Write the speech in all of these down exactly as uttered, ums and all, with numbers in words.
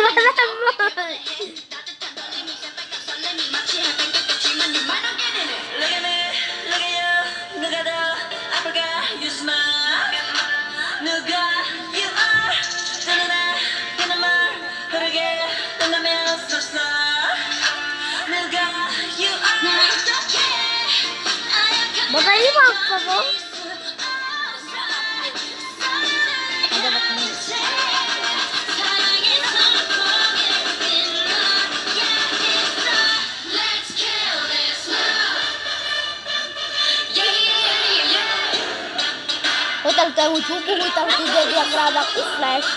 Bagai apa dong? Ada bakal. Gue tahu tahu cukup, gue tahu tidak dia gerabak flash.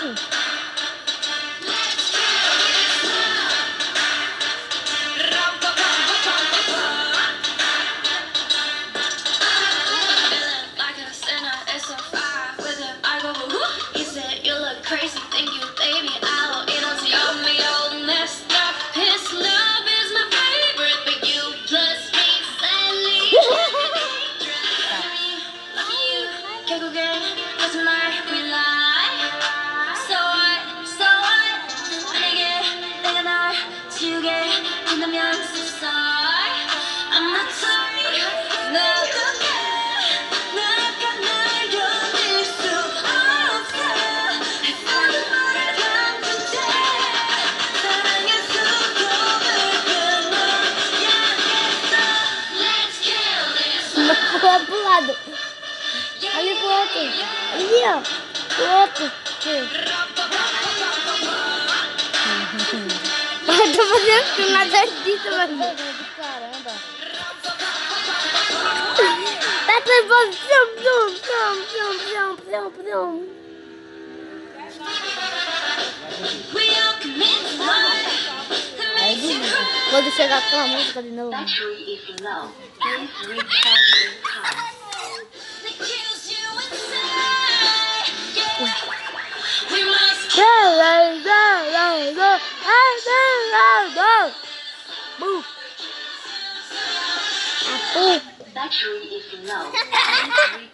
Crazy, thank you, baby. I'll eat on to your meal. Messed up. His love is my favorite, but you plus me, sadly. Love you, 결국엔 거짓말 rely. So what, so what? 만약에 내가 널 지우게 된다면 so sorry. I'm not sorry. 너 어떡해? 내가 널 견딜 수 없어. Pro pro lado. Ali pro outro. Ali, ó. Pro outro. Eu tô fazendo nada disso, mano. Caramba. Tá levando. Pum, pum, pum, pum, pum, pum, pum. Quando chegar aquela música de novo. Battery is low.